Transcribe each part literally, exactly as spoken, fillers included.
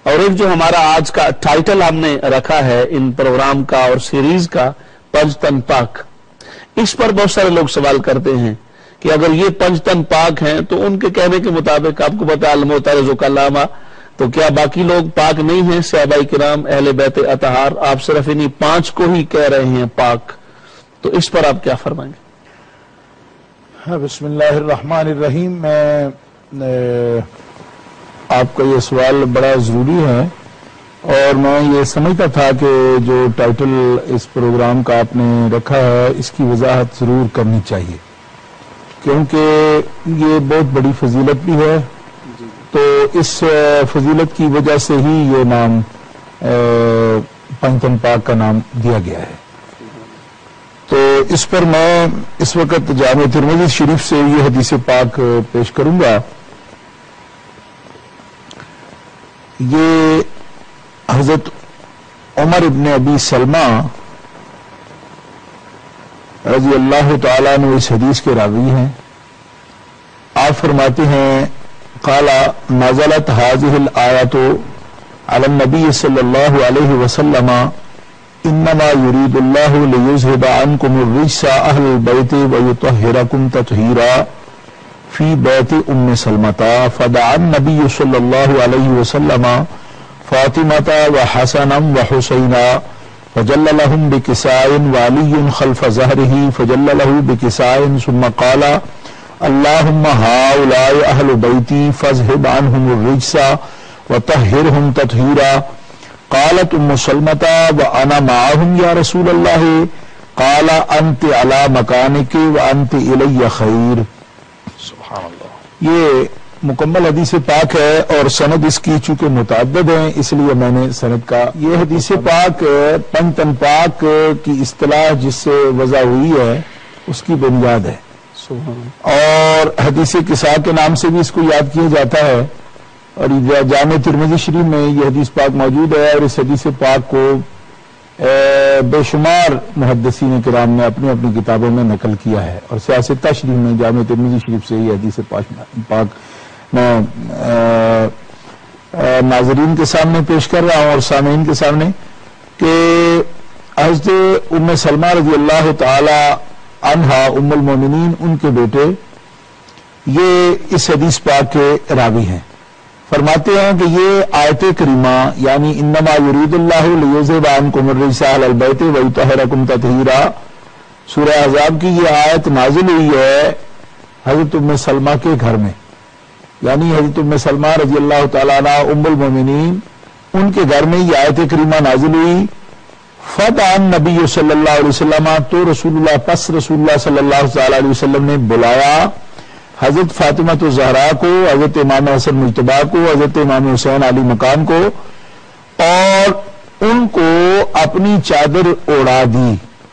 اور ایک جو ہمارا آج کا ٹائٹل ہم نے رکھا ہے ان پروگرام کا اور سیریز کا، پنجتن پاک، اس پر بہت سارے لوگ سوال کرتے ہیں کہ اگر یہ پنجتن پاک ہیں تو ان کے کہنے کے مطابق آپ کو پتہ ہے المعترض کلامہ، تو کیا باقی لوگ پاک نہیں ہیں؟ صحابہ کرام اہل بیت اطہار، آپ صرف انہی پانچ کو ہی کہہ رہے ہیں پاک، تو اس پر آپ کیا فرمائیں گے؟ بسم اللہ الرحمن الرحیم۔ میں آپ کا یہ سوال بڑا ضروری ہے، اور میں یہ سمجھتا تھا کہ جو ٹائٹل اس پروگرام کا آپ نے رکھا ہے اس کی وضاحت ضرور کرنی چاہیے، کیونکہ یہ بہت بڑی فضیلت بھی ہے، تو اس فضیلت کی وجہ سے ہی یہ نام پنجتن پاک کا نام دیا گیا ہے۔ تو اس پر میں اس وقت جامع ترمذی شریف سے یہ حدیث پاک پیش کروں گا۔ یہ حضرت عمر ابن ابی سلمہ رضی اللہ تعالیٰ عنہ اس حدیث کے راوی ہیں۔ آپ فرماتے ہیں قال نزلت هذه الآیات علی النبی صلی اللہ علیہ وسلم انما يريد الله ليذهب عنكم الرجس اهل البيت ويطهركم تطهيرا في بيت ام سلمة، فدعا النبي صلى الله عليه وسلم فاطمة وحسنا وحسينا فجل لهم بكساء وعلي خلف ظهره فجل له بكساء ثم قال اللهم هؤلاء اهل بيتي فاذهب عنهم الرجس وطهرهم تطهيرا۔ قالت ام سلمة وانا معهم یا رسول اللہ، قال انت على مکانک وانت الی خیر۔ سبحان اللہ۔ یہ مکمل حدیث پاک ہے، اور سند اس کی چونکہ متعدد ہیں اس لیے میں نے سند کا، یہ حدیث پاک پنجتن پاک کی اصطلاح جس سے وضع ہوئی ہے اس کی بنیاد ہے، اور حدیث قصاء کے نام سے بھی اس کو یاد کیا جاتا ہے، اور جامع ترمذی شریف میں یہ حدیث پاک موجود ہے، اور اس حدیث پاک کو بے شمار محدثین کرام نے اپنی اپنی کتابوں میں نقل کیا ہے، اور سیاستہ شریف میں جامع ترمذی شریف سے یہ حدیث پاک میں ناظرین کے سامنے پیش کر رہا ہوں اور سامعین کے سامنے کہ حضرت ام سلمہ رضی اللہ تعالی عنہا ام المومنین، ان کے بیٹے یہ اس حدیث پاک کے راوی ہیں۔ فرماتے ہیں کہ یہ آیت کریمہ یعنی انما یرید اللہ لیذھب عنکم الرجس اہل البیت ویطہرکم تطہیرا، سورہ احزاب کی یہ آیت نازل ہوئی ہے حضرت ام سلمہ کے گھر میں، یعنی حضرت ام سلمہ رضی اللہ تعالیٰ عنہ ام المومنین ان کے گھر میں یہ آیت کریمہ نازل ہوئی۔ فدعا النبی صلی اللہ علیہ وسلم، تو رسول اللہ پس رسول اللہ صلی اللہ تعالیٰ علیہ وسلم نے بلایا حضرت فاطمہ الزہرا کو، حضرت امام حسن مجتبیٰ کو، حضرت امام حسین علی مقام کو، اور ان کو اپنی چادر اوڑا دی،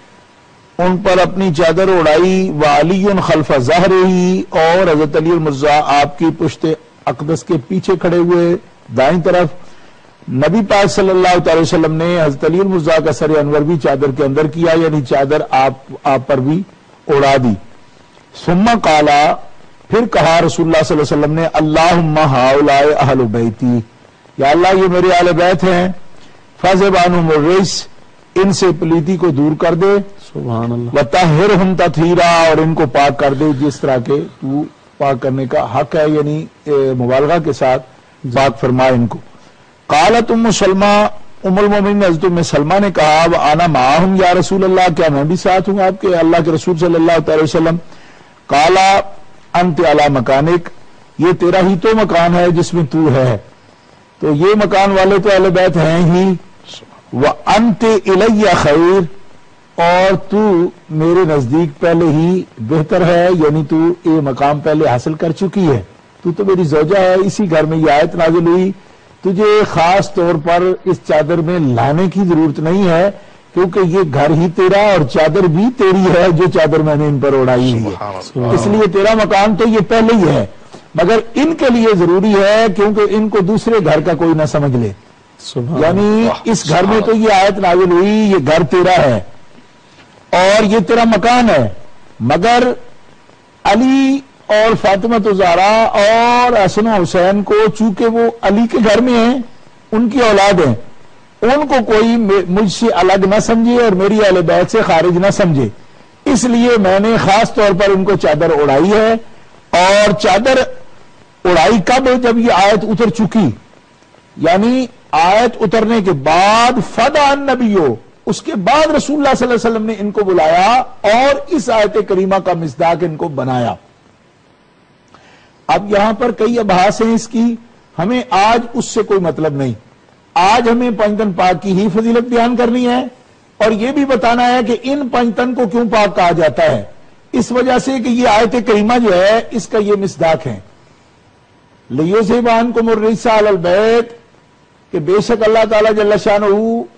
ان پر اپنی چادر اڑائی۔ وعلی خلف ظہرہ، اور حضرت علی المرضیٰ آپ کی پشت اقدس کے پیچھے کھڑے ہوئے دائیں طرف۔ نبی پاک صلی اللہ تعالی وسلم نے حضرت علی المرضیٰ کا سر انور بھی چادر کے اندر کیا، یعنی چادر آپ آپ پر بھی اڑا دی۔ ثم قالا، پھر کہا رسول اللہ صلی اللہ علیہ وسلم نے اللہم ہؤلاء اہل بیتی، یا اللہ یہ میرے اہل بیت ہیں، فاذھب عنہم الرجس، ان سے پلیتی کو دور کر دے، سبحان اللہ، وطہرہم تطہیرا، اور ان کو پاک کر دے جس طرح کے تو پاک کرنے کا حق ہے، یعنی مبالغہ کے ساتھ پاک فرمائے ان کو۔ قالت ام سلمہ، ام المومنین حضرت ام سلمہ نے کہا وانا معہم یا رسول اللہ، کیا میں بھی ساتھ ہوں آپ کے اللہ کے رسول صلی اللہ تعالی وسلم؟ قالا انت علی مکانک، یہ تیرا ہی تو مکان ہے جس میں تو ہے، تو یہ مکان والے تو اہل بیت ہیں ہی، وانت الی خیر، اور تو میرے نزدیک پہلے ہی بہتر ہے، یعنی تو یہ مقام پہلے حاصل کر چکی ہے، تو تو میری زوجہ ہے، اسی گھر میں یہ آیت نازل ہوئی، تجھے خاص طور پر اس چادر میں لانے کی ضرورت نہیں ہے، کیونکہ یہ گھر ہی تیرا اور چادر بھی تیری ہے جو چادر میں نے ان پر اڑائی ہے، اس لیے تیرا مکان تو یہ پہلے ہی ہے، مگر ان کے لیے ضروری ہے کیونکہ ان کو دوسرے گھر کا کوئی نہ سمجھ لے، یعنی اس گھر میں تو یہ آیت نازل ہوئی، یہ گھر تیرا ہے اور یہ تیرا مکان ہے، مگر علی اور فاطمہ الزہرا اور حسن و حسین کو چونکہ وہ علی کے گھر میں ہیں ان کی اولاد ہیں، ان کو کوئی مجھ سے الگ نہ سمجھے اور میری اہل بیت سے خارج نہ سمجھے، اس لیے میں نے خاص طور پر ان کو چادر اڑائی ہے۔ اور چادر اڑائی کب؟ جب یہ آیت اتر چکی، یعنی آیت اترنے کے بعد فدع النبیو، اس کے بعد رسول اللہ صلی اللہ علیہ وسلم نے ان کو بلایا اور اس آیت کریمہ کا مصداق ان کو بنایا۔ اب یہاں پر کئی ابحاث ہیں اس کی، ہمیں آج اس سے کوئی مطلب نہیں، آج ہمیں پنجتن پاک کی ہی فضیلت بیان کرنی ہے اور یہ بھی بتانا ہے کہ ان پنجتن کو کیوں پاک کہا جاتا ہے، اس وجہ سے کہ یہ آیت کریمہ جو ہے اس کا یہ مصداق ہے۔ لِيُذْهِبَ عَنْكُمُ الرِّجْسَ أَهْلَ الْبَيْتِ، کہ بے شک اللہ تعالیٰ جل شانہ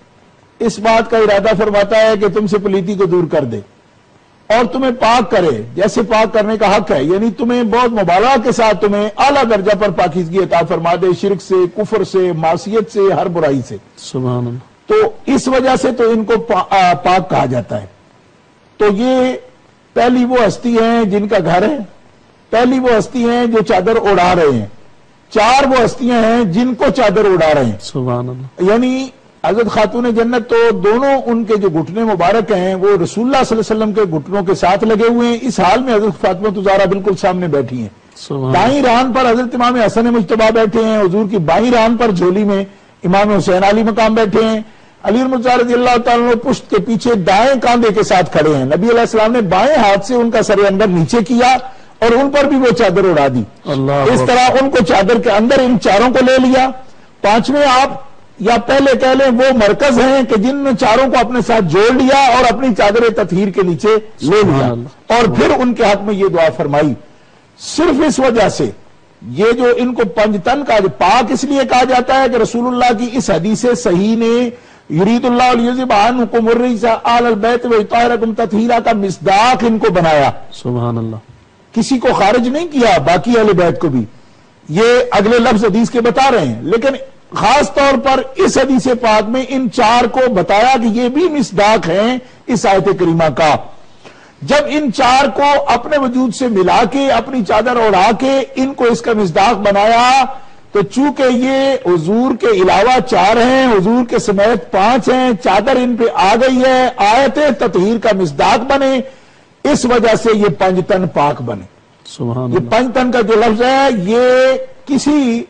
اس بات کا ارادہ فرماتا ہے کہ تم سے پلیتی کو دور کر دے اور تمہیں پاک کرے جیسے پاک کرنے کا حق ہے، یعنی تمہیں بہت مبالغہ کے ساتھ تمہیں اعلیٰ درجہ پر پاکیزگی عطا فرما دے، شرک سے، کفر سے، معصیت سے، ہر برائی سے۔ سبحان اللہ۔ تو اس وجہ سے تو ان کو پاک کہا جاتا ہے۔ تو یہ پہلی وہ ہستی ہیں جن کا گھر ہے، پہلی وہ ہستی ہیں جو چادر اڑا رہے ہیں، چار وہ ہستیاں ہیں جن کو چادر اڑا رہے ہیں۔ سبحان اللہ۔ یعنی حضرت خاتون جنت تو دونوں ان کے جو گھٹنے مبارک ہیں وہ رسول اللہ صلی اللہ علیہ وسلم کے گھٹنوں کے ساتھ لگے ہوئے ہیں، اس حال میں حضرت فاطمہ الزہرا بالکل سامنے بیٹھی ہیں، دائیں ران پر حضرت امام حسن مجتبیٰ بیٹھے ہیں، حضور کی بائیں ران پر جھولی میں امام حسین علی مقام بیٹھے ہیں، علی مرتضیٰ رضی اللہ تعالیٰ عنہ پشت کے پیچھے دائیں کاندھے کے ساتھ کھڑے ہیں، نبی علیہ السلام نے بائیں ہاتھ سے ان کا سر اندر نیچے کیا اور ان پر بھی وہ چادر اڑا دی، اس طرح ان کو چادر کے اندر ان چاروں کو لے لیا۔ پانچویں آپ یا پہلے کہہ لیں وہ مرکز ہیں کہ جن نے چاروں کو اپنے ساتھ جوڑ لیا اور اپنی چادر تطہیر کے نیچے لے لیا اور پھر ان کے حق میں یہ دعا فرمائی۔ صرف اس وجہ سے یہ جو ان کو پنجتن کا پاک اس لیے کہا جاتا ہے کہ رسول اللہ کی اس حدیث صحیح نے یرید اللہ لیذھب عنکم الرجس اہل البیت ویطہرکم تطہیرا کا مصداق ان کو بنایا۔ سبحان اللہ۔ کسی کو خارج نہیں کیا، باقی اہل بیت کو بھی یہ اگلے لفظ حدیث کے بتا رہے ہیں، لیکن خاص طور پر اس حدیث پاک میں ان چار کو بتایا کہ یہ بھی مصداق ہیں اس آیت کریمہ کا۔ جب ان چار کو اپنے وجود سے ملا کے اپنی چادر اڑا کے ان کو اس کا مصداق بنایا تو چونکہ یہ حضور کے علاوہ چار ہیں، حضور کے سمیت پانچ ہیں، چادر ان پہ آ گئی ہے، آیت تطہیر کا مصداق بنے، اس وجہ سے یہ پنجتن پاک بنے۔ سبحان یہ پنجتن کا جو لفظ ہے یہ کسی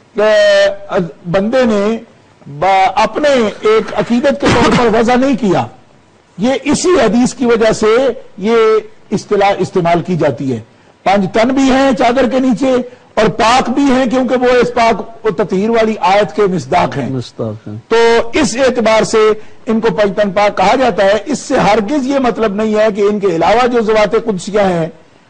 بندے نے اپنے ایک عقیدت کے طور پر وضع نہیں کیا، یہ اسی حدیث کی وجہ سے یہ اصطلاح استعمال کی جاتی ہے۔ پنجتن بھی ہیں چادر کے نیچے اور پاک بھی ہیں کیونکہ وہ اس پاک و تطہیر والی آیت کے مصداق ہیں، تو اس اعتبار سے ان کو پنجتن پاک کہا جاتا ہے۔ اس سے ہرگز یہ مطلب نہیں ہے کہ ان کے علاوہ جو ذوات قدسیہ ہیں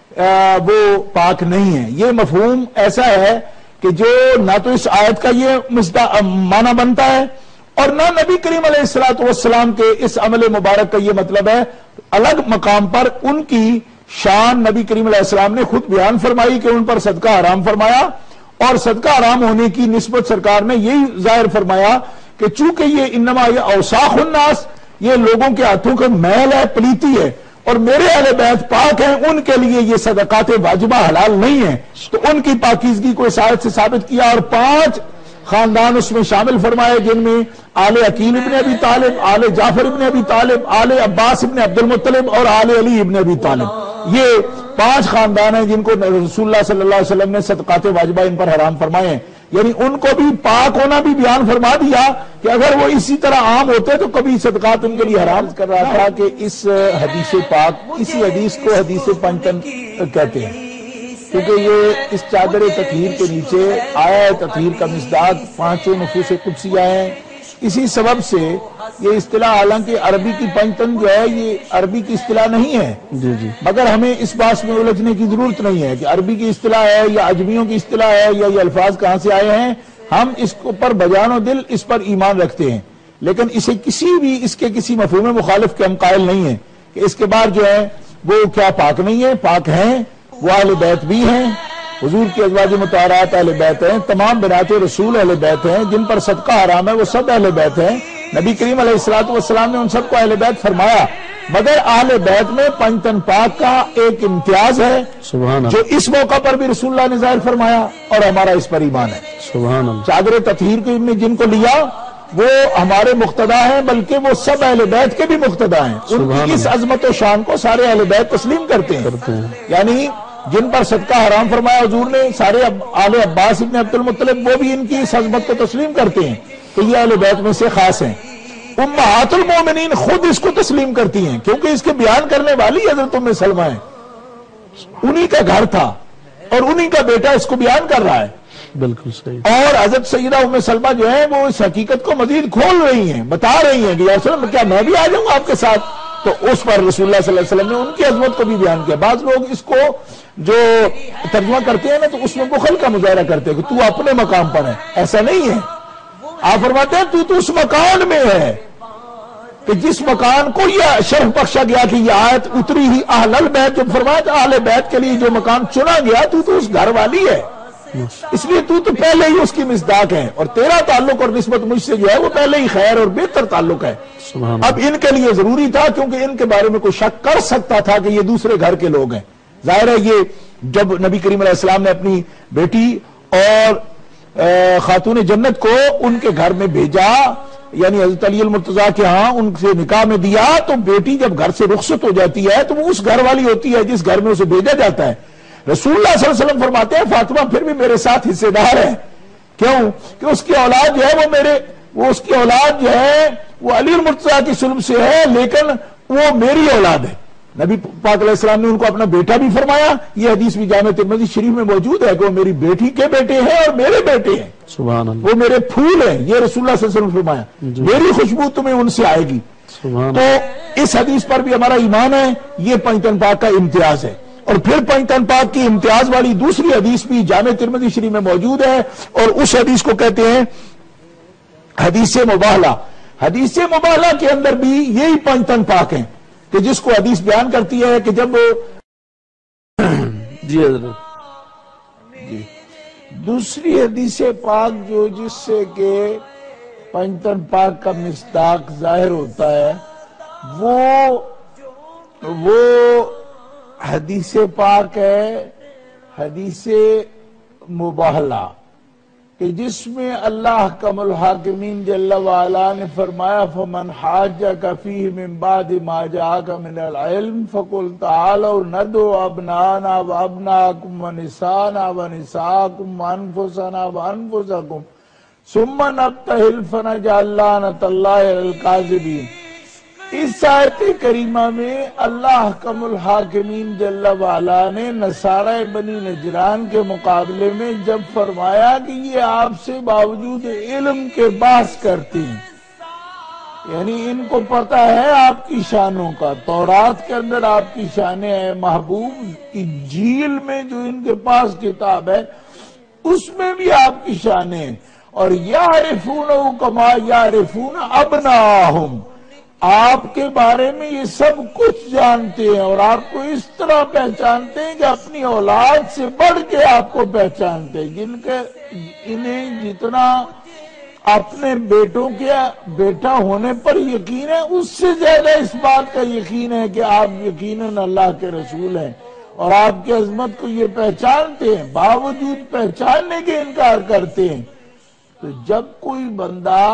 وہ پاک نہیں ہیں، یہ مفہوم ایسا ہے کہ جو نہ تو اس آیت کا یہ معنی بنتا ہے اور نہ نبی کریم علیہ الصلوۃ والسلام کے اس عمل مبارک کا یہ مطلب ہے۔ الگ مقام پر ان کی شان نبی کریم علیہ السلام نے خود بیان فرمائی کہ ان پر صدقہ حرام فرمایا اور صدقہ حرام ہونے کی نسبت سرکار نے یہی ظاہر فرمایا کہ چونکہ یہ انما یہ اوساخ الناس، یہ لوگوں کے ہاتھوں کا میل ہے، پلیتی ہے، اور میرے اہل بیت پاک ہیں، ان کے لیے یہ صدقات واجبہ حلال نہیں ہیں، تو ان کی پاکیزگی کو اس آیت سے ثابت کیا اور پانچ خاندان اس میں شامل فرمائے جن میں آل عقیل ابن ابی طالب، آل جعفر ابن ابی طالب، آل عباس ابن عبد المطلب اور آل علی ابن ابی طالب، یہ پانچ خاندان ہیں جن کو رسول اللہ صلی اللہ علیہ وسلم نے صدقات واجبہ ان پر حرام فرمائے ہیں، یعنی ان کو بھی پاک ہونا بھی بیان فرما دیا کہ اگر وہ اسی طرح عام ہوتے تو کبھی صدقات ان کے لیے حرام کر رہا تھا کہ اس حدیث پاک، اسی حدیث کو حدیث پنجتن کہتے ہیں کیونکہ یہ اس چادر تطہیر کے نیچے آیا تطہیر کا مصداق پانچوں نفوس قدسیہ ہیں۔ اسی سبب سے یہ اصطلاح، حالانکہ عربی کی پنجتن جو ہے یہ عربی کی اصطلاح نہیں ہے، جی جی مگر ہمیں اس بات میں الجھنے کی ضرورت نہیں ہے کہ عربی کی اصطلاح ہے یا عجمیوں کی اصطلاح ہے یا یہ الفاظ کہاں سے آئے ہیں، ہم اس پر بجان و دل اس پر ایمان رکھتے ہیں، لیکن اسے کسی بھی اس کے کسی مفہوم مخالف کے ہم قائل نہیں ہیں کہ اس کے بعد جو ہے وہ کیا پاک نہیں ہے، پاک ہیں، وہ اہل بیت بھی ہیں، حضور کی ازواج مطہرات اہل بیت ہیں، تمام بنات رسول اہل بیت ہیں، جن پر صدقہ حرام ہے وہ سب اہل بیت ہیں، نبی کریم علیہ الصلوۃ والسلام نے ان سب کو اہل بیت فرمایا، مگر اہل بیت میں پنجتن پاک کا ایک امتیاز ہے سبحان جو اللہ اس موقع پر بھی رسول اللہ نے ظاہر فرمایا اور ہمارا اس پر ایمان ہے. سبحان اللہ چادر تطہیر کے نے جن کو لیا وہ ہمارے مقتدا ہیں، بلکہ وہ سب اہل بیت کے بھی مقتدا ہیں. ان سبحان کی اس اللہ. عظمت و شان کو سارے اہل بیت تسلیم کرتے ہیں. کرتے ہیں. یعنی جن پر صدقہ حرام فرمایا حضور نے، سارے آل عباس ابن عبد المطلب، وہ بھی ان کی اس عظمت کو تسلیم کرتے ہیں کہ یہ اہل بیت میں سے خاص ہیں. امہات المومنین خود اس کو تسلیم کرتی ہیں کیونکہ اس کے بیان کرنے والی حضرت ام سلمہ ہیں. انہی کا گھر تھا اور انہی کا بیٹا اس کو بیان کر رہا ہے. بالکل صحیح. اور حضرت سیدہ ام سلمہ جو ہیں وہ اس حقیقت کو مزید کھول رہی ہیں، بتا رہی ہیں کہ یا رسول اللہ کیا میں بھی آ جاؤں گا آپ کے ساتھ؟ تو اس پر رسول اللہ صلی اللہ علیہ وسلم نے ان کی عظمت کو بھی بیان کیا. بعض لوگ اس کو جو ترجمہ کرتے ہیں نا تو اس میں بخل کا مظاہرہ کرتے ہیں کہ تو اپنے مقام پر ہے. ایسا نہیں ہے. آپ فرماتے ہیں تو تو اس مکان میں ہے کہ جس مکان کو یہ شرف بخشا گیا کہ یہ آیت اتری ہی اہل البیت، جب فرمایا تو اہل بیت کے لیے جو مکان چنا گیا تو تو اس گھر والی ہے، اس لیے تو تو پہلے ہی اس کی مصداق ہے اور تیرا تعلق اور نسبت مجھ سے جو ہے وہ پہلے ہی خیر اور بہتر تعلق ہے. سبحان اب ان کے لیے ضروری تھا کیونکہ ان کے بارے میں کوئی شک کر سکتا تھا کہ یہ دوسرے گھر کے لوگ ہیں. ظاہر ہے یہ جب نبی کریم علیہ السلام نے اپنی بیٹی اور خاتون جنت کو ان کے گھر میں بھیجا، یعنی حضرت علی المرتضیٰ کے ہاں ان سے نکاح میں دیا، تو بیٹی جب گھر سے رخصت ہو جاتی ہے تو وہ اس گھر والی ہوتی ہے جس گھر میں اسے بھیجا جاتا ہے. رسول اللہ صلی اللہ علیہ وسلم فرماتے ہیں فاطمہ پھر بھی میرے ساتھ حصے دار ہے. کیوں؟ کہ اس کی اولاد جو ہے وہ میرے وہ اس کی اولاد جو ہے وہ علی المرتضیٰ کی سلب سے ہے، لیکن وہ میری اولاد ہے. نبی پاک علیہ السلام نے ان کو اپنا بیٹا بھی فرمایا. یہ حدیث بھی جامع ترمذی شریف میں موجود ہے کہ وہ میری بیٹی کے بیٹے ہیں اور میرے بیٹے ہیں. سبحان اللہ. وہ میرے پھول ہیں. یہ رسول اللہ صلی اللہ علیہ وسلم فرمایا میری خوشبو تمہیں ان سے آئے گی. سبحان تو اس حدیث پر بھی ہمارا ایمان ہے. یہ پنجتن پاک کا امتیاز ہے. اور پھر پنجتن پاک کی امتیاز والی دوسری حدیث بھی جامع ترمذی شریف میں موجود ہے اور اس حدیث کو کہتے ہیں حدیث مباہلہ. حدیث مباہلہ کے اندر بھی یہی پنجتن پاک ہیں کہ جس کو حدیث بیان کرتی ہے کہ جب جی حضرت جی دوسری حدیث پاک جو جس سے کہ پنجتن پاک کا مصداق ظاہر ہوتا ہے وہ وہ حدیث پاک ہے حدیث مباہلہ کہ جس میں اللہ حکم الحاکمین جل وعلا نے فرمایا فَمَنْ حَاجَّكَ فِيهِ مِنْ بَعْدِ مَا جَاءَكَ مِنَ الْعِلْمِ فَقُلْ تَعَالَوْا نَدْعُوا أَبْنَاءَنَا وَأَبْنَاءَكُمْ وَنِسَاءَنَا وَنِسَاءَكُمْ وَأَنفُسَنَا وَأَنفُسَكُمْ ثُمَّ نَبْتَهِلْ فَنَجْعَلْ لَعْنَةَ اللَّهِ عَلَى الْكَاذِبِينَ. اس آیت کریمہ میں اللہ حکم الحاکمین جل وعلا نے نصارہ بنی نجران کے مقابلے میں جب فرمایا کہ یہ آپ سے باوجود علم کے بحث کرتے ہیں، یعنی ان کو پتہ ہے آپ کی شانوں کا، تورات کے اندر آپ کی شانیں ہیں محبوب، انجیل میں جو ان کے پاس کتاب ہے اس میں بھی آپ کی شانیں ہیں، اور یعرفونہ کما یعرفون ابناہم، آپ کے بارے میں یہ سب کچھ جانتے ہیں اور آپ کو اس طرح پہچانتے ہیں کہ اپنی اولاد سے بڑھ کے آپ کو پہچانتے ہیں. جن کے انہیں جتنا اپنے بیٹوں کے بیٹا ہونے پر یقین ہے اس سے زیادہ اس بات کا یقین ہے کہ آپ یقیناً اللہ کے رسول ہیں اور آپ کی عظمت کو یہ پہچانتے ہیں، باوجود پہچاننے کے انکار کرتے ہیں. تو جب کوئی بندہ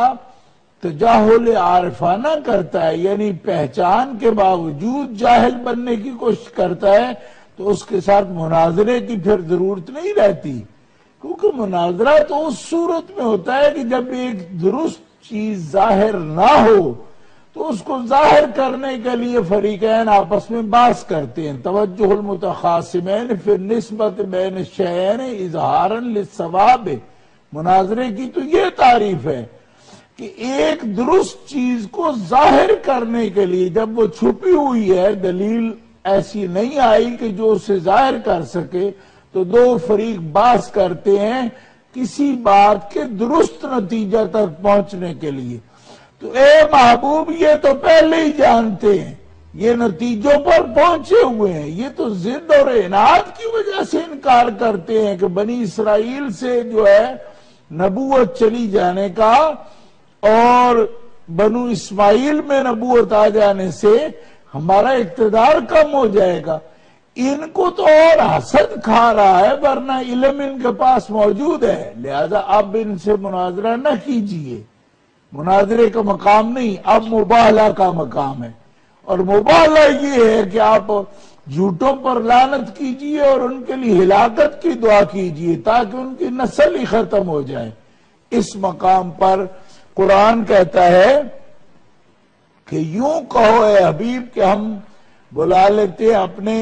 تجاہل عارفانہ کرتا ہے، یعنی پہچان کے باوجود جاہل بننے کی کوشش کرتا ہے، تو اس کے ساتھ مناظرے کی پھر ضرورت نہیں رہتی، کیونکہ مناظرہ تو اس صورت میں ہوتا ہے کہ جب ایک درست چیز ظاہر نہ ہو تو اس کو ظاہر کرنے کے لیے فریقین آپس میں بحث کرتے ہیں. توجہ المتخاصمین فی النسبت بین الشیئین اظہارا للصواب. مناظرے کی تو یہ تعریف ہے کہ ایک درست چیز کو ظاہر کرنے کے لیے جب وہ چھپی ہوئی ہے، دلیل ایسی نہیں آئی کہ جو اسے ظاہر کر سکے، تو دو فریق بحث کرتے ہیں کسی بات کے درست نتیجہ تک پہنچنے کے لیے. تو اے محبوب یہ تو پہلے ہی جانتے ہیں، یہ نتیجوں پر پہنچے ہوئے ہیں، یہ تو ضد اور عناد کی وجہ سے انکار کرتے ہیں کہ بنی اسرائیل سے جو ہے نبوت چلی جانے کا اور بنو اسماعیل میں نبوت آ جانے سے ہمارا اقتدار کم ہو جائے گا. ان کو تو اور حسد کھا رہا ہے ورنہ علم ان کے پاس موجود ہے. لہذا اب ان سے مناظرہ نہ کیجئے. مناظرے کا مقام نہیں، اب مباہلہ کا مقام ہے. اور مباہلہ یہ ہے کہ آپ جھوٹوں پر لعنت کیجئے اور ان کے لیے ہلاکت کی دعا کیجئے تاکہ ان کی نسل ہی ختم ہو جائے. اس مقام پر قرآن کہتا ہے کہ یوں کہو اے حبیب کہ ہم بلا لیتے اپنے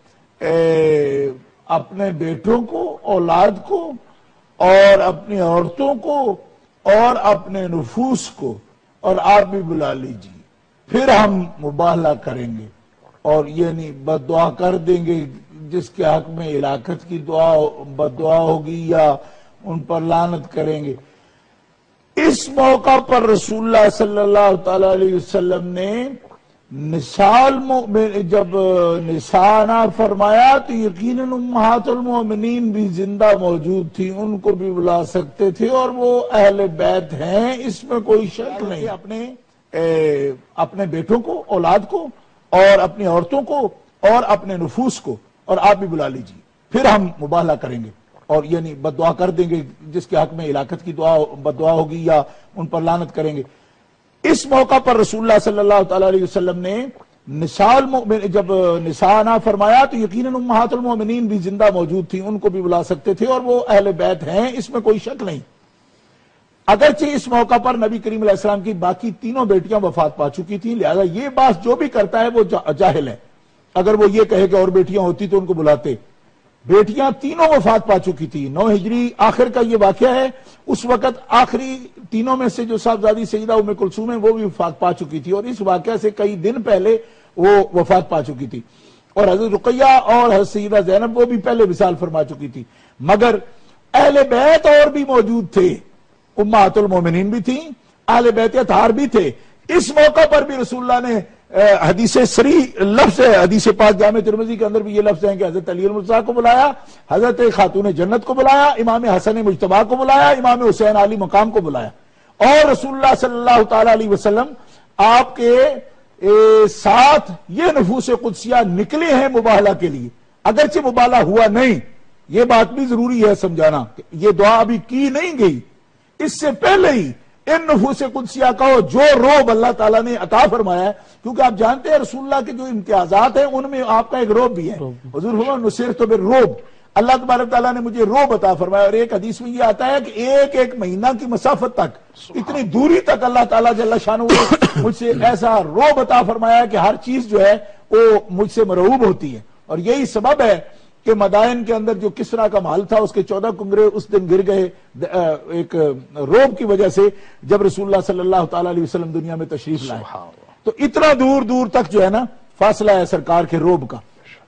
اپنے بیٹوں کو، اولاد کو، اور اپنی عورتوں کو، اور اپنے نفوس کو، اور آپ بھی بلا لیجیے، پھر ہم مباہلہ کریں گے. اور یعنی بد دعا کر دیں گے جس کے حق میں ہلاکت کی دعا بد دعا ہوگی یا ان پر لعنت کریں گے. اس موقع پر رسول اللہ صلی اللہ تعالی علیہ وسلم نے نسال جب نسانہ فرمایا تو یقیناً امہات المومنین بھی زندہ موجود تھی، ان کو بھی بلا سکتے تھے اور وہ اہل بیت ہیں، اس میں کوئی شک نہیں. اپنے اپنے بیٹوں کو، اولاد کو، اور اپنی عورتوں کو، اور اپنے نفوس کو، اور آپ بھی بلا لیجیے، پھر ہم مباہلہ کریں گے. اور یعنی بد دعا کر دیں گے جس کے حق میں ہلاکت کی دعا بد دعا ہوگی یا ان پر لعنت کریں گے. اس موقع پر رسول اللہ صلی اللہ تعالی علیہ وسلم نے نسال جب نسانہ فرمایا تو یقیناً امہات المومنین بھی زندہ موجود تھی، ان کو بھی بلا سکتے تھے اور وہ اہل بیت ہیں، اس میں کوئی شک نہیں. اگرچہ اس موقع پر نبی کریم علیہ السلام کی باقی تینوں بیٹیاں وفات پا چکی تھیں، لہذا یہ بات جو بھی کرتا ہے وہ جاہل ہے. اگر وہ یہ کہے کہ اور بیٹیاں ہوتی تو ان کو بلاتے. بیٹیاں تینوں وفات پا چکی تھی. نو ہجری آخر کا یہ واقعہ ہے. اس وقت آخری تینوں میں سے جو صاحبزادی سیدہ ام کلثوم ہے وہ بھی وفات پا چکی تھی، اور اس واقعہ سے کئی دن پہلے وہ وفات پا چکی تھی. اور حضرت رقیہ اور حضرت سیدہ زینب وہ بھی پہلے وصال فرما چکی تھی. مگر اہل بیت اور بھی موجود تھے، امہات المومنین بھی تھیں، اہل بیت اطہار بھی تھے. اس موقع پر بھی رسول اللہ نے حدیث صریح لفظ ہے، حدیث پاک جامع ترمذی کے اندر بھی یہ لفظ ہے کہ حضرت علی المرتضیٰ کو بلایا، حضرت خاتون جنت کو بلایا، امام حسن مجتبیٰ کو بلایا، امام حسین علی مقام کو بلایا. اور رسول اللہ صلی اللہ تعالی علیہ وسلم آپ کے ساتھ یہ نفوس قدسیہ نکلے ہیں مباہلہ کے لیے. اگرچہ مباہلہ ہوا نہیں، یہ بات بھی ضروری ہے سمجھانا، یہ دعا ابھی کی نہیں گئی. اس سے پہلے ہی ان نفوس قدسیہ کا جو روب اللہ تعالیٰ نے عطا فرمایا ہے، کیونکہ آپ جانتے ہیں رسول اللہ کے جو امتیازات ہیں ان میں آپ کا ایک روب بھی ہے. حضور فرمایا نصرت بالرعب، اللہ تبارک تعالیٰ نے مجھے روب عطا فرمایا. اور ایک حدیث میں یہ آتا ہے کہ ایک ایک مہینہ کی مسافت تک، اتنی دوری تک اللہ تعالیٰ جل شانہ نے مجھ سے ایسا روب عطا فرمایا کہ ہر چیز جو ہے وہ مجھ سے مرعوب ہوتی ہے. اور یہی سبب ہے کہ مدائن کے اندر جو کسرا کا محل تھا اس کے چودہ کنگرے اس دن گر گئے ایک روب کی وجہ سے جب رسول اللہ صلی اللہ تعالی علیہ وسلم دنیا میں تشریف لائے. تو اتنا دور دور تک جو ہے نا فاصلہ ہے سرکار کے روب کا.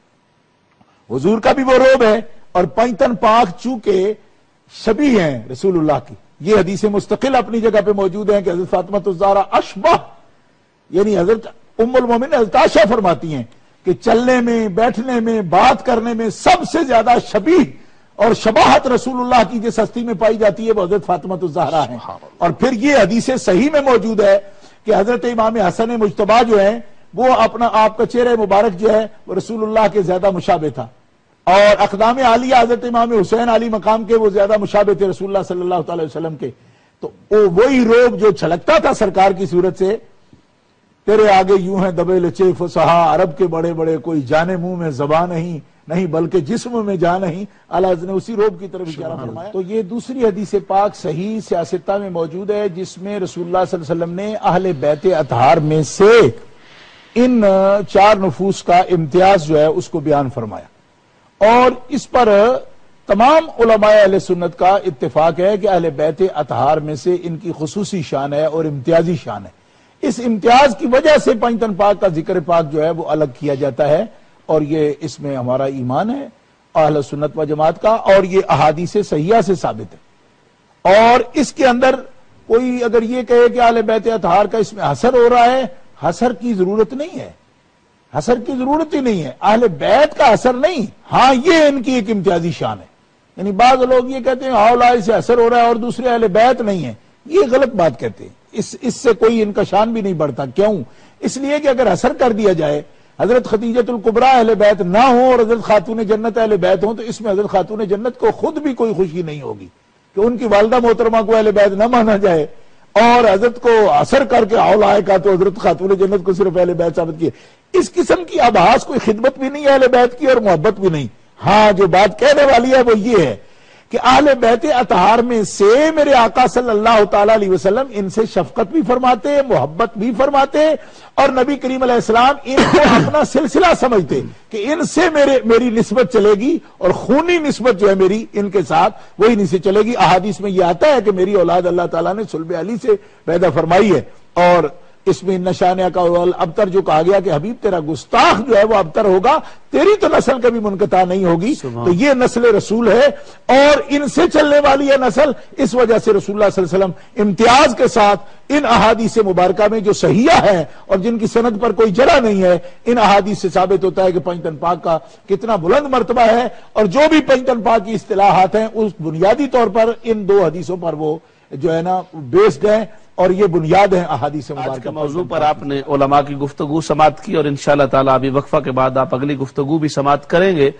حضور کا بھی وہ روب ہے. اور پنجتن پاک چونکہ شبیہ ہیں رسول اللہ کی، یہ حدیث مستقل اپنی جگہ پہ موجود ہیں کہ حضرت فاطمہ الزہرا اشبہ، یعنی حضرت ام المومنین حضرت عائشہ فرماتی ہیں کہ چلنے میں، بیٹھنے میں، بات کرنے میں سب سے زیادہ شبیہ اور شباہت رسول اللہ کی جس ہستی میں پائی جاتی ہے وہ حضرت فاطمہ الزہرا ہیں. اور پھر یہ حدیث صحیح میں موجود ہے کہ حضرت امام حسن مجتبیٰ جو ہیں وہ اپنا آپ کا چہرہ مبارک جو ہے وہ رسول اللہ کے زیادہ مشابہ تھا، اور اقدام عالیہ حضرت امام حسین علی مقام کے وہ زیادہ مشابہ تھے رسول اللہ صلی اللہ تعالی وسلم کے. تو وہی روب جو چھلکتا تھا سرکار کی صورت سے، تیرے آگے یوں ہیں دبے لچے فصحا، عرب کے بڑے بڑے کوئی جانے منہ میں زبان نہیں نہیں بلکہ جسم میں جان نہیں، اللہ نے اسی روب کی طرف اشارہ فرمایا. تو یہ دوسری حدیث پاک صحیح سیاستہ میں موجود ہے جس میں رسول اللہ صلی اللہ علیہ وسلم نے اہل بیت اطہار میں سے ان چار نفوس کا امتیاز جو ہے اس کو بیان فرمایا. اور اس پر تمام علماء اہل سنت کا اتفاق ہے کہ اہل بیت اطہار میں سے ان کی خصوصی شان ہے اور امتیازی شان ہے. اس امتیاز کی وجہ سے پنجتن پاک کا ذکر پاک جو ہے وہ الگ کیا جاتا ہے، اور یہ اس میں ہمارا ایمان ہے اہل سنت و جماعت کا، اور یہ احادیث صحیحہ سے ثابت ہے. اور اس کے اندر کوئی اگر یہ کہے کہ اہل بیت اطہار کا اس میں حصر ہو رہا ہے، حصر کی ضرورت نہیں ہے، حصر کی ضرورت ہی نہیں ہے. اہل بیت کا حصر نہیں، ہاں یہ ان کی ایک امتیازی شان ہے. یعنی بعض لوگ یہ کہتے ہیں ہاؤلائی سے حصر ہو رہا ہے اور دوسرے اہل بیت نہیں ہیں، یہ غلط بات کہتے ہیں. اس اس سے کوئی ان کا شان بھی نہیں بڑھتا. کیوں؟ اس لیے کہ اگر اثر کر دیا جائے حضرت خدیجۃ الکبریٰ اہل بیت نہ ہوں اور حضرت خاتون جنت اہل بیت ہوں تو اس میں حضرت خاتون جنت کو خود بھی کوئی خوشی نہیں ہوگی کہ ان کی والدہ محترمہ کو اہل بیت نہ مانا جائے، اور حضرت کو اثر کر کے اولائے کا تو حضرت خاتون جنت کو صرف اہل بیت ثابت کیے. اس قسم کی آبھاس کوئی خدمت بھی نہیں اہل بیت کی اور محبت بھی نہیں. ہاں جو بات کہنے والی ہے وہ یہ ہے کہ اہل بیت اطہار میں سے میرے آقا صلی اللہ تعالی علیہ وسلم ان سے شفقت بھی فرماتے، محبت بھی فرماتے، اور نبی کریم علیہ السلام ان کو اپنا سلسلہ سمجھتے کہ ان سے میرے میری نسبت چلے گی، اور خونی نسبت جو ہے میری ان کے ساتھ وہی نہیں سے چلے گی. احادیث میں یہ آتا ہے کہ میری اولاد اللہ تعالیٰ نے صلب علی سے پیدا فرمائی ہے، اور اس میں نشانیہ کا ابتر جو کہا گیا کہ حبیب تیرا گستاخ جو ہے وہ ابتر ہوگا، تیری تو نسل کبھی منقطع نہیں ہوگی. تو یہ نسل رسول ہے اور ان سے چلنے والی ہے نسل. اس وجہ سے رسول اللہ صلی اللہ علیہ وسلم امتیاز کے ساتھ ان احادیث مبارکہ میں جو صحیحہ ہیں اور جن کی سند پر کوئی جرح نہیں ہے، ان احادیث سے ثابت ہوتا ہے کہ پنجتن پاک کا کتنا بلند مرتبہ ہے، اور جو بھی پنجتن پاک کی اصطلاحات ہیں اس بنیادی طور پر ان دو حدیثوں پر وہ جو ہے نا بیسڈ ہیں، اور یہ بنیاد ہے احادیث مبارکہ. آج کے موضوع پر آپ نے علماء کی گفتگو سماعت کی، اور انشاءاللہ تعالی ابھی وقفہ کے بعد آپ اگلی گفتگو بھی سماعت کریں گے.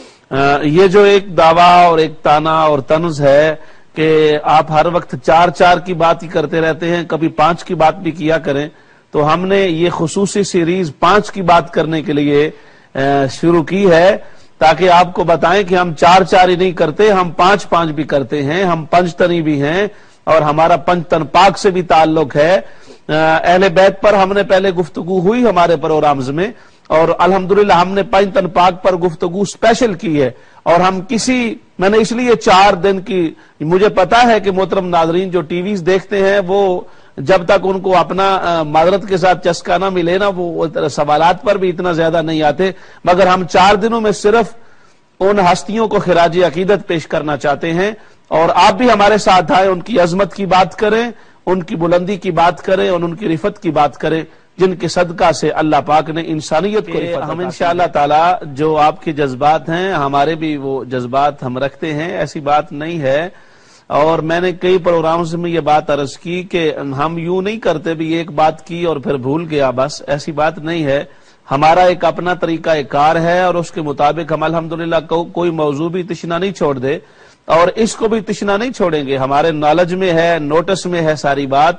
یہ جو ایک دعویٰ اور ایک تانا اور طنز ہے کہ آپ ہر وقت چار چار کی بات ہی کرتے رہتے ہیں، کبھی پانچ کی بات بھی کیا کریں، تو ہم نے یہ خصوصی سیریز پانچ کی بات کرنے کے لیے شروع کی ہے تاکہ آپ کو بتائیں کہ ہم چار چار ہی نہیں کرتے، ہم پانچ پانچ بھی کرتے ہیں، ہم پنجتنی بھی ہیں، اور ہمارا پنجتن پاک سے بھی تعلق ہے. اہل بیت پر ہم نے پہلے گفتگو ہوئی ہمارے پروگرامز میں، اور الحمدللہ ہم نے پنجتن پاک پر گفتگو سپیشل کی ہے. اور ہم کسی میں نے اس لیے چار دن کی، مجھے پتا ہے کہ محترم ناظرین جو ٹی ویز دیکھتے ہیں وہ جب تک ان کو اپنا معذرت کے ساتھ چسکا نہ ملے نا وہ سوالات پر بھی اتنا زیادہ نہیں آتے، مگر ہم چار دنوں میں صرف ان ہستیوں کو خراج عقیدت پیش کرنا چاہتے ہیں. اور آپ بھی ہمارے ساتھ آئیں، ان کی عظمت کی بات کریں، ان کی بلندی کی بات کریں، اور ان کی رفت کی بات کریں جن کے صدقہ سے اللہ پاک نے انسانیت کو رفت. ہم انشاءاللہ تعالی جو آپ کے جذبات ہیں ہمارے بھی وہ جذبات ہم رکھتے ہیں، ایسی بات نہیں ہے. اور میں نے کئی پروگرامز میں یہ بات عرض کی کہ ہم یوں نہیں کرتے بھی ایک بات کی اور پھر بھول گیا بس، ایسی بات نہیں ہے. ہمارا ایک اپنا طریقہ کار ہے، اور اس کے مطابق ہم الحمدللہ کوئی موضوع بھی تشنا نہیں چھوڑ دے، اور اس کو بھی تشنا نہیں چھوڑیں گے. ہمارے نالج میں ہے، نوٹس میں ہے ساری بات.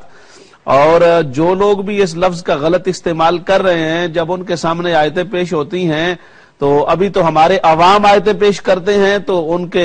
اور جو لوگ بھی اس لفظ کا غلط استعمال کر رہے ہیں، جب ان کے سامنے آیتیں پیش ہوتی ہیں تو ابھی تو ہمارے عوام آیتیں پیش کرتے ہیں تو ان کے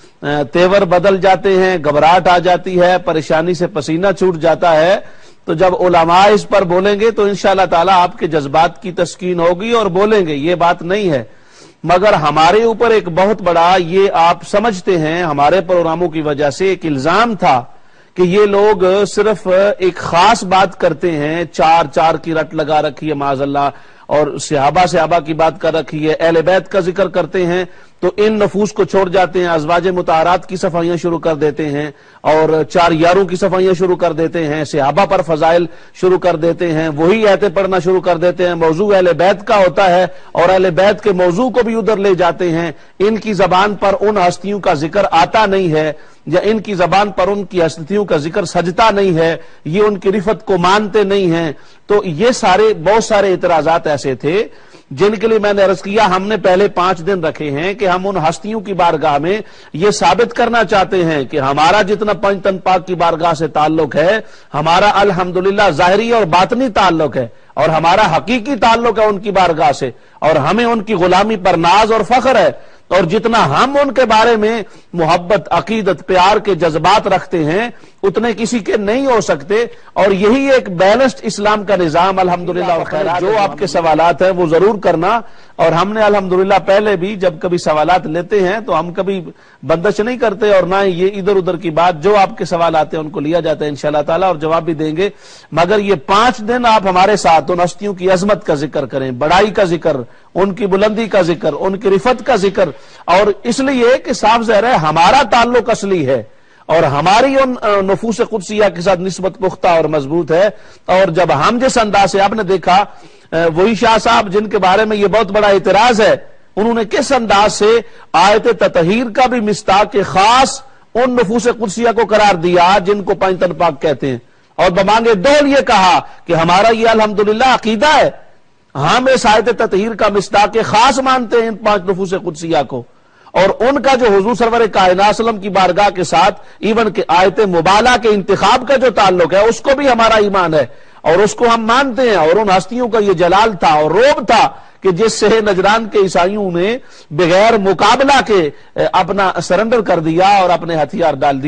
تیور بدل جاتے ہیں، گھبراہٹ آ جاتی ہے، پریشانی سے پسینہ چھوٹ جاتا ہے. تو جب علماء اس پر بولیں گے تو انشاءاللہ تعالی آپ کے جذبات کی تسکین ہوگی اور بولیں گے، یہ بات نہیں ہے. مگر ہمارے اوپر ایک بہت بڑا، یہ آپ سمجھتے ہیں ہمارے پروگراموں کی وجہ سے ایک الزام تھا کہ یہ لوگ صرف ایک خاص بات کرتے ہیں، چار چار کی رٹ لگا رکھی ہے معاذ اللہ، اور صحابہ صحابہ کی بات کر رکھی ہے، اہل بیت کا ذکر کرتے ہیں تو ان نفوس کو چھوڑ جاتے ہیں، ازواج مطہرات کی صفائیاں شروع کر دیتے ہیں، اور چار یاروں کی صفائیاں شروع کر دیتے ہیں، صحابہ پر فضائل شروع کر دیتے ہیں، وہی آیتیں پڑھنا شروع کر دیتے ہیں. موضوع اہل بیت کا ہوتا ہے اور اہل بیت کے موضوع کو بھی ادھر لے جاتے ہیں. ان کی زبان پر ان ہستیوں کا ذکر آتا نہیں ہے، یا ان کی زبان پر ان کی ہستیوں کا ذکر سجتا نہیں ہے، یہ ان کی رفت کو مانتے نہیں ہیں. تو یہ سارے بہت سارے اعتراضات ایسے تھے جن کے لیے میں نے عرض کیا ہم نے پہلے پانچ دن رکھے ہیں کہ ہم ان ہستیوں کی بارگاہ میں یہ ثابت کرنا چاہتے ہیں کہ ہمارا جتنا پنجتن پاک کی بارگاہ سے تعلق ہے، ہمارا الحمدللہ ظاہری اور باطنی تعلق ہے، اور ہمارا حقیقی تعلق ہے ان کی بارگاہ سے، اور ہمیں ان کی غلامی پر ناز اور فخر ہے. اور جتنا ہم ان کے بارے میں محبت، عقیدت، پیار کے جذبات رکھتے ہیں اتنے کسی کے نہیں ہو سکتے. اور یہی ایک بیلنسڈ اسلام کا نظام الحمدللہ. اور خیرات جو آپ کے سوالات ہیں وہ ضرور کرنا. اور ہم نے الحمدللہ پہلے بھی جب کبھی سوالات لیتے ہیں تو ہم کبھی بندش نہیں کرتے، اور نہ یہ ادھر ادھر کی بات، جو آپ کے سوالات ہیں ان کو لیا جاتا ہے انشاءاللہ تعالی اور جواب بھی دیں گے. مگر یہ پانچ دن آپ ہمارے ساتھ ان ہستیوں کی عظمت کا ذکر کریں، بڑائی کا ذکر، ان کی بلندی کا ذکر، ان کی رفت کا ذکر. اور اس لیے کہ صاف ظاہر ہے ہمارا تعلق اصلی ہے اور ہماری ان نفوس قدسیہ کے ساتھ نسبت پختہ اور مضبوط ہے. اور جب ہم جس انداز سے آپ نے دیکھا وہی شاہ صاحب جن کے بارے میں یہ بہت بڑا اعتراض ہے، انہوں نے کس انداز سے آیت تطہیر کا بھی مصداق خاص ان نفوس قدسیہ کو قرار دیا جن کو پنجتن پاک کہتے ہیں. اور بمانگے دول یہ کہا کہ ہمارا یہ الحمدللہ عقیدہ ہے، ہم اس آیت تطہیر کا مصداق خاص مانتے ہیں ان پانچ نفوس قدسیہ کو، اور ان کا جو حضور سرور کائنات صلی اللہ علیہ وسلم کی بارگاہ کے ساتھ ایون کہ آیت مبالغہ کے انتخاب کا جو تعلق ہے اس کو بھی ہمارا ایمان ہے اور اس کو ہم مانتے ہیں، اور ان ہستیوں کا یہ جلال تھا اور روب تھا کہ جس سے نجران کے عیسائیوں نے بغیر مقابلہ کے اپنا سرنڈر کر دیا اور اپنے ہتھیار ڈال دیا۔